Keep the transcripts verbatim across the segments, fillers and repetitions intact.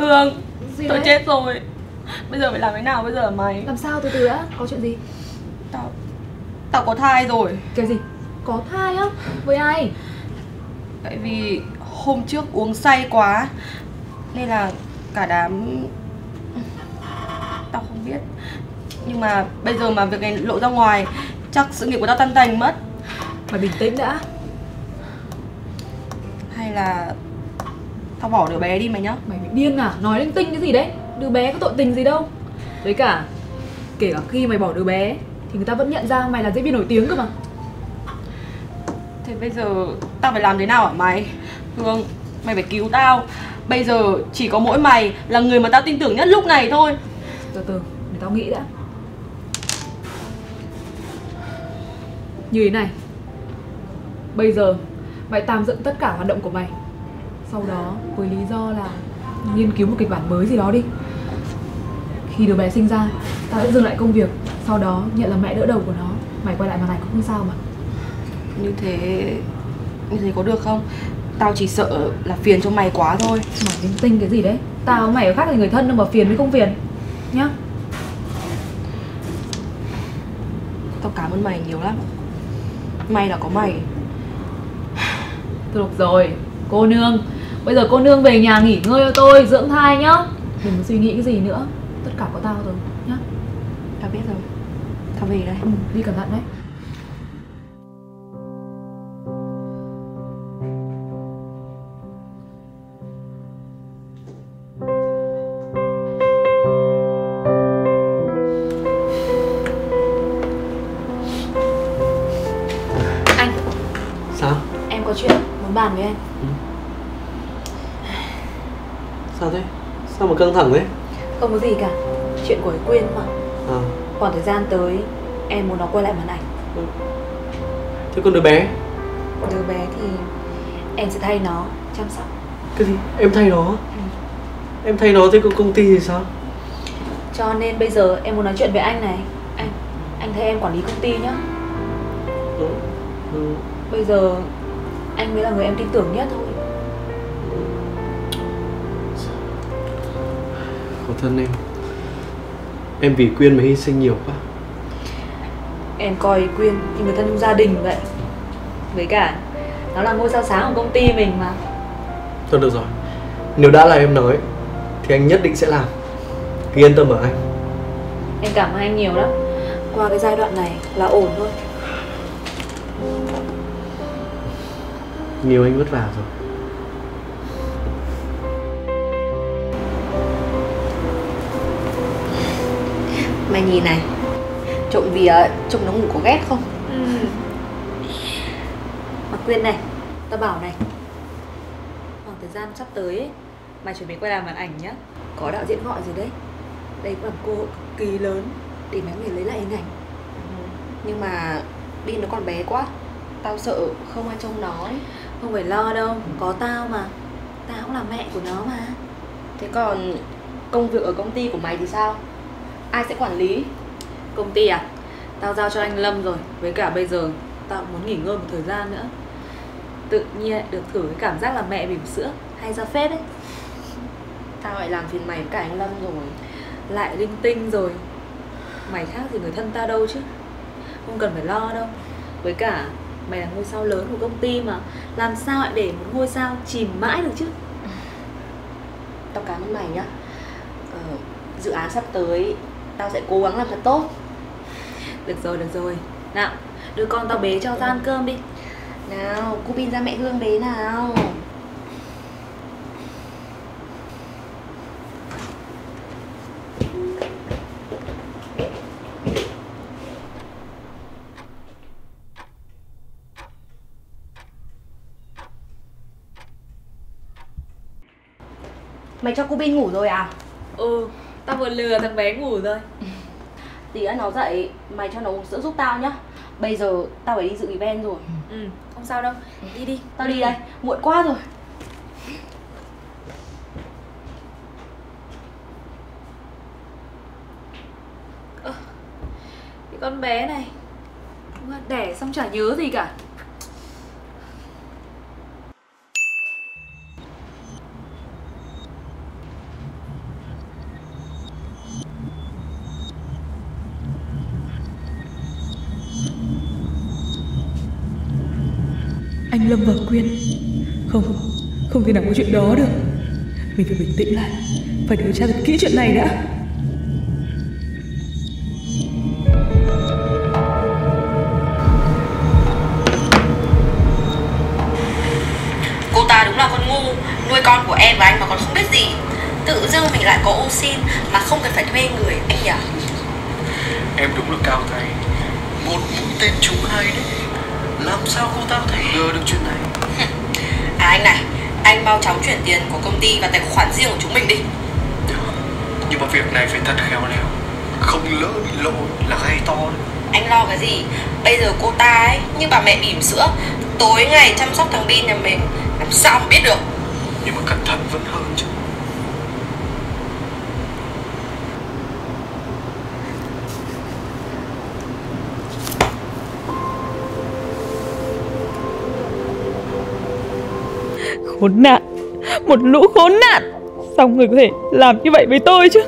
Hương, Gì tôi đấy? chết rồi. Bây giờ phải làm thế nào bây giờ mày? Làm sao, từ từ đã, có chuyện gì? Tao Tao có thai rồi. Cái gì? Có thai á? Với ai? Tại vì hôm trước uống say quá nên là cả đám... Tao không biết. Nhưng mà bây giờ mà việc này lộ ra ngoài chắc sự nghiệp của tao tan tành mất. Mày bình tĩnh đã. Hay là tao bỏ đứa bé đi mày nhá. Mày bị điên à? Nói linh tinh cái gì đấy? Đứa bé có tội tình gì đâu. Với cả, kể cả khi mày bỏ đứa bé thì người ta vẫn nhận ra mày là diễn viên nổi tiếng cơ mà. Thế bây giờ tao phải làm thế nào hả mày? Hương, mày phải cứu tao. Bây giờ chỉ có mỗi mày là người mà tao tin tưởng nhất lúc này thôi. Từ từ, để tao nghĩ đã. Như thế này, bây giờ mày tạm dừng tất cả hoạt động của mày. Sau đó với lý do là nghiên cứu một kịch bản mới gì đó đi. Khi đứa bé sinh ra, tao sẽ dừng lại công việc. Sau đó nhận là mẹ đỡ đầu của nó. Mày quay lại màn ảnh cũng không sao mà. Như thế... Như thế có được không? Tao chỉ sợ là phiền cho mày quá thôi. Mày linh tinh cái gì đấy? Tao mày có khác gì người thân đâu mà phiền với không phiền nhá. Tao cảm ơn mày nhiều lắm. May là có mày. Thôi được rồi, cô nương. Bây giờ cô nương về nhà nghỉ ngơi cho tôi, dưỡng thai nhá. Đừng có suy nghĩ cái gì nữa. Tất cả có tao rồi nhá. Tao biết rồi. Tao về đây. Ừ, đi cẩn thận đấy. Anh. Sao? Em có chuyện muốn bàn với anh. Ừ. Sao thế? Sao mà căng thẳng thế? Không có gì cả. Chuyện của Quyên mà. À. Khoảng thời gian tới em muốn nó quay lại màn ảnh. Ừ. Thế con đứa bé? Đứa bé thì em sẽ thay nó chăm sóc. Cái gì? Em thay nó? Ừ. Em thay nó thế còn công ty thì sao? Cho nên bây giờ em muốn nói chuyện với anh này. Anh, anh thay em quản lý công ty nhá. Ừ. Ừ. Bây giờ anh mới là người em tin tưởng nhất thôi. Khổ thân em. Em vì Quyên mà hy sinh nhiều quá. Em coi Quyên như người thân trong gia đình vậy. Với cả nó là ngôi sao sáng của công ty mình mà. Thôi được rồi. Nếu đã là em nói thì anh nhất định sẽ làm. Cứ yên tâm ở anh. Em cảm ơn anh nhiều lắm. Qua cái giai đoạn này là ổn thôi. Nhiều anh vất vả rồi. Mày nhìn này. Trộm vía trông nó ngủ có ghét không? Ừ. Mà Quyên này, tao bảo này, khoảng thời gian sắp tới ấy, mày chuẩn bị quay làm màn ảnh nhá. Có đạo diễn gọi rồi đấy. Đây cũng là cơ hội cực kỳ lớn để mày có thể lấy lại hình ảnh. Ừ. Nhưng mà Bin nó còn bé quá. Tao sợ không ai trông nó ấy. Không phải lo đâu, có tao mà. Tao cũng là mẹ của nó mà. Thế còn công việc ở công ty của mày thì sao? Ai sẽ quản lý? Công ty à? Tao giao cho anh Lâm rồi. Với cả bây giờ tao cũng muốn nghỉ ngơi một thời gian nữa. Tự nhiên được thử cái cảm giác là mẹ bỉm sữa. Hay ra phết đấy. Tao lại làm phiền mày với cả anh Lâm rồi. Lại linh tinh rồi. Mày khác gì người thân tao đâu chứ. Không cần phải lo đâu. Với cả mày là ngôi sao lớn của công ty mà. Làm sao lại để một ngôi sao chìm mãi được chứ. Tao cảm ơn mày nhá. ờ, Dự án sắp tới tao sẽ cố gắng làm thật tốt. Được rồi, được rồi. Nào, đưa con tao bế cho ra ăn cơm đi. Nào, cô Bin ra mẹ Hương bế nào. Mày cho cô Bin ngủ rồi à? Ừ, tao vừa lừa thằng bé ngủ rồi. Tí nữa nó dậy, mày cho nó uống sữa giúp tao nhá. Bây giờ tao phải đi dự event rồi. Ừ, không sao đâu. Đi đi. Tao đi đây, muộn quá rồi. Ơ, cái con bé này đẻ xong chả nhớ gì cả. anh Lâm và Quyên. Không, không thể nào có chuyện đó được. Mình phải bình tĩnh lại, phải điều tra thật kỹ chuyện này đã. Cô ta đúng là con ngu, nuôi con của em và anh mà còn không biết gì. Tự dưng mình lại có ô xin mà không cần phải thuê người, anh nhỉ? Em đúng là cao tay, một mũi tên trúng hai đấy. Làm sao cô ta có thể ngờ được chuyện này? À anh này, anh mau chóng chuyển tiền của công ty vào tài khoản riêng của chúng mình đi. Nhưng mà việc này phải thật khéo léo, không lỡ bị lộ là gây to đấy. Anh lo cái gì? Bây giờ cô ta ấy như bà mẹ bỉm sữa, tối ngày chăm sóc thằng Bin nhà mình, làm sao mà biết được. Nhưng mà cẩn thận vẫn hơn chứ. Khốn nạn, một lũ khốn nạn. Sao người có thể làm như vậy với tôi chứ?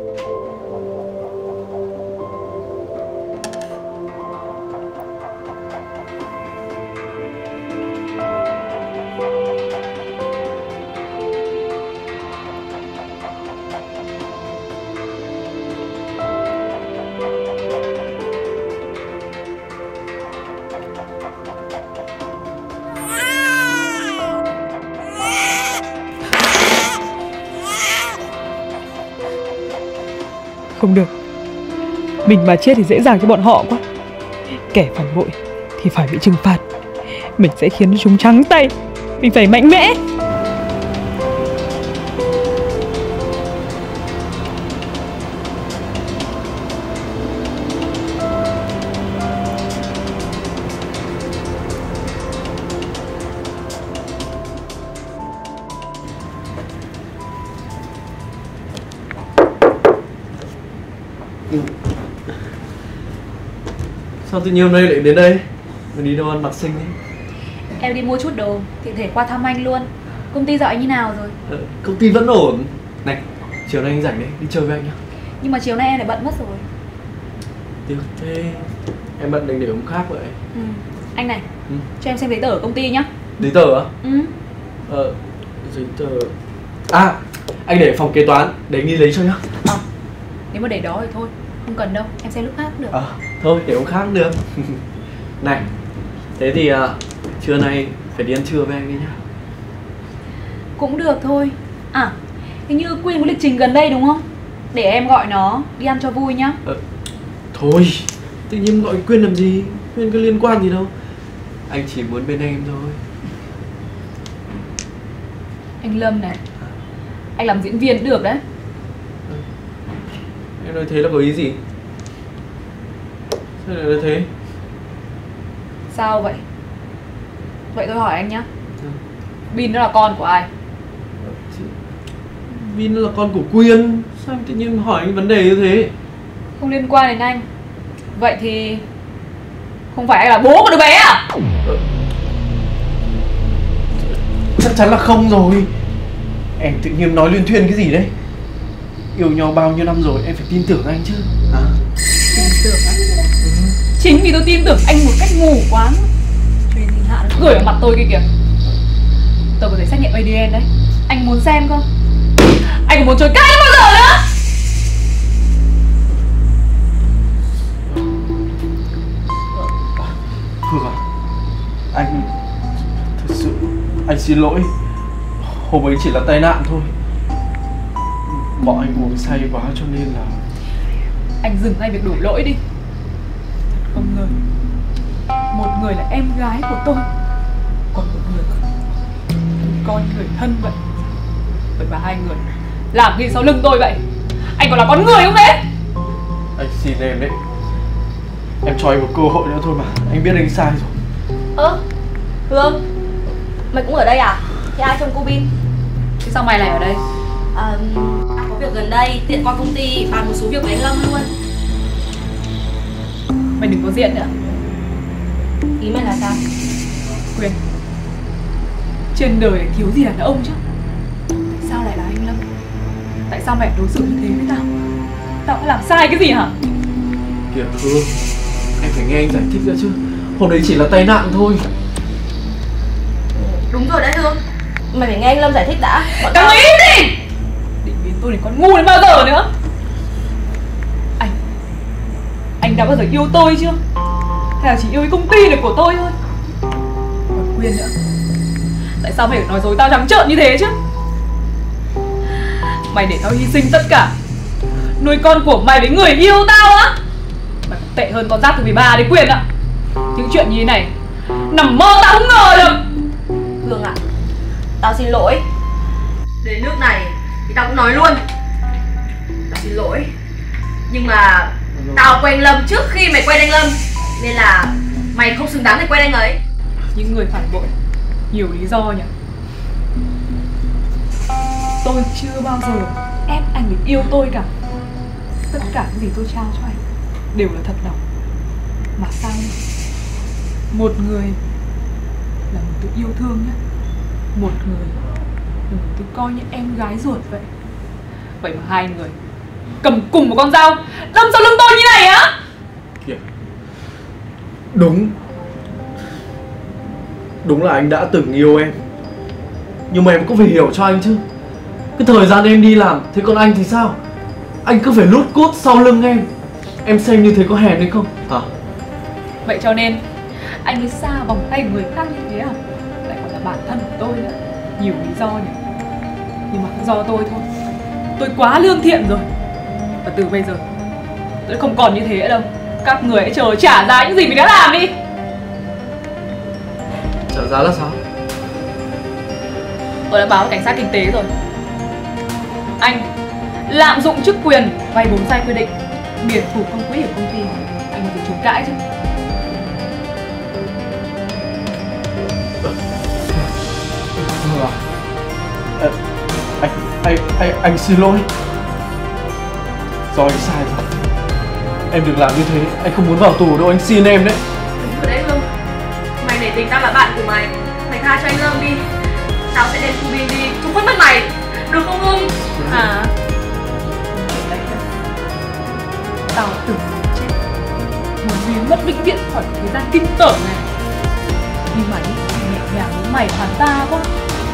Không được, mình mà chết thì dễ dàng cho bọn họ quá. Kẻ phản bội thì phải bị trừng phạt. Mình sẽ khiến chúng trắng tay. Mình phải mạnh mẽ. Sao tự nhiên hôm nay lại đến đây? Mình đi đâu ăn mặc xinh ấy? Em đi mua chút đồ, tiện thể qua thăm anh luôn. Công ty dạo anh như nào rồi? Ờ, công ty vẫn ổn. Này, chiều nay anh rảnh đấy, đi chơi với anh nhá. Nhưng mà chiều nay em lại bận mất rồi. Tiếc thế. Em bận đành để hôm khác vậy. Ừ. Anh này, Ừ. cho em xem giấy tờ ở công ty nhá. Giấy tờ á? Ừ. Ờ, giấy tờ... À, anh để phòng kế toán, để anh đi lấy cho nhá. À, nếu mà để đó thì thôi, không cần đâu, em xem lúc khác cũng được. Ờ, thôi để hôm khác cũng được. Này, thế thì uh, trưa nay phải đi ăn trưa với anh đi nhá. Cũng được thôi. À, hình như Quyên có lịch trình gần đây đúng không? Để em gọi nó đi ăn cho vui nhá. Ờ, thôi, tự nhiên gọi Quyên làm gì? Quyên có liên quan gì đâu. Anh chỉ muốn bên em thôi. Anh Lâm này, anh làm diễn viên cũng được đấy. Em nói thế là có ý gì? Sao lại nói thế? Sao vậy? Vậy tôi hỏi anh nhá. Ừ. Bin nó là con của ai? Vin là con của Quyên. Sao em tự nhiên hỏi anh vấn đề như thế? Không liên quan đến anh. Vậy thì không phải anh là bố của đứa bé à? Ờ. Chắc chắn là không rồi. Em tự nhiên nói luyên thuyên cái gì đấy? Yêu nhau bao nhiêu năm rồi, em phải tin tưởng anh chứ. Hả? Tin tưởng á? Ừ. Chính vì tôi tin tưởng anh một cách mù quáng cho nên thiên hạ nó cười vào mặt tôi kia kìa. Tôi có thể xét nghiệm a đê en đấy. Anh muốn xem không? Anh có muốn chơi cãi bao giờ nữa? Hương à, anh thật sự anh xin lỗi. Hôm ấy chỉ là tai nạn thôi. Bọn anh uống say quá cho nên là... Anh dừng ngay việc đổ lỗi đi. Không ngờ một người là em gái của tôi, còn một người con người thân vậy. Vậy mà hai người làm gì sau lưng tôi vậy? Anh còn là con người không đấy? Anh xin em đấy. Em cho anh một cơ hội nữa thôi mà. Anh biết anh sai rồi. Ơ, Hương, mày cũng ở đây à? Thế ai trông cô Bin? Thế sao mày lại ở đây? À, tao có việc gần đây, tiện qua công ty bàn một số việc với anh Lâm luôn. Mày đừng có diện nữa. Ý mày là sao? Quyên, trên đời này thiếu gì đàn ông chứ? Tại sao lại là anh Lâm? Tại sao mẹ đối xử như thế với tao? Tao đã làm sai cái gì hả? Kìa Hương, em phải nghe anh giải thích ra chứ. Hôm đấy chỉ là tai nạn thôi. Đúng rồi đấy Hương. Mày phải nghe anh Lâm giải thích đã. Đừng ý đi. Định biến tôi để con ngu đến bao giờ nữa. Anh Anh đã bao giờ yêu tôi chưa? Hay là chỉ yêu cái công ty này của tôi thôi? Còn Quyên nữa, tại sao mày phải nói dối tao trắng trợn như thế chứ? Mày để tao hy sinh tất cả, nuôi con của mày với người yêu tao á? Mày còn tệ hơn con rác thứ mười ba đấy Quyên ạ. Những chuyện như thế này nằm mơ tao không ngờ được. Hương ạ, à, tao xin lỗi. Đến nước này thì tao cũng nói luôn. Tao xin lỗi. Nhưng mà tao quen Lâm trước khi mày quen anh Lâm, nên là mày không xứng đáng để quen anh ấy. Những người phản bội nhiều lý do nhỉ. Tôi chưa bao giờ ép anh để yêu tôi cả. Tất cả những gì tôi trao cho anh đều là thật lòng. Mà sao một người là một tôi yêu thương nhé, một người là một tôi coi như em gái ruột vậy. Vậy mà hai người cầm cùng một con dao đâm sau lưng tôi như này á? Kìa, đúng Đúng là anh đã từng yêu em, nhưng mà em cũng phải hiểu cho anh chứ. Cái thời gian em đi làm, thế còn anh thì sao? Anh cứ phải lút cút sau lưng em. Em xem như thế có hèn hay không hả? Vậy cho nên anh ấy xa vòng tay người khác như thế à? Lại còn là bản thân của tôi nữa. Nhiều lý do nhỉ. Nhưng mà cũng do tôi thôi. Tôi quá lương thiện rồi. Và từ bây giờ tôi không còn như thế nữa đâu. Các người hãy chờ trả giá những gì mình đã làm đi. Trả giá là sao? Tôi đã báo với cảnh sát kinh tế rồi. Anh lạm dụng chức quyền, vay vốn sai quy định, biển thủ công quỹ của công ty. Anh có thể chối cãi chứ? À, anh, anh, anh, anh xin lỗi. Do anh sai rồi. Em đừng làm như thế, anh không muốn vào tù đâu, anh xin em đấy. Đúng rồi đấy Hương. Mày để tình tao là bạn của mày. Mày tha cho anh Lâm đi. Tao sẽ đem Cubin đi trục khuất mất mày. Được không Hương? À, tao từng chết, muốn biến mất vĩnh viễn khỏi thế gian kinh tởm này. Nhưng mà ý, nhẹ nhàng với mày hoàn ta quá.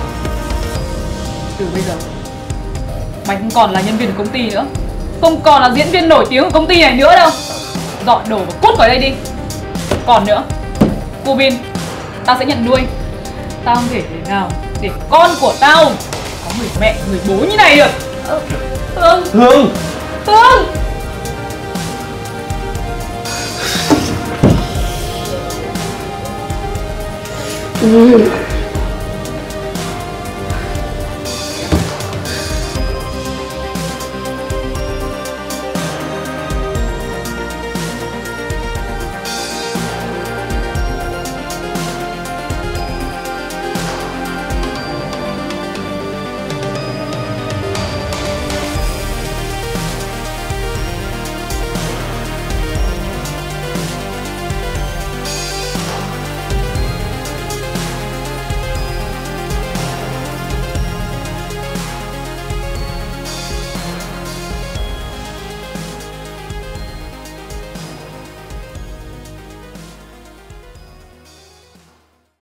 Từ bây giờ mày không còn là nhân viên của công ty nữa, không còn là diễn viên nổi tiếng của công ty này nữa đâu. Dọn đồ và cút khỏi đây đi. Còn nữa, Cubin tao sẽ nhận nuôi. Tao không thể thế nào để con của tao có người mẹ, người bố như này được. Hương Hương Hương Hương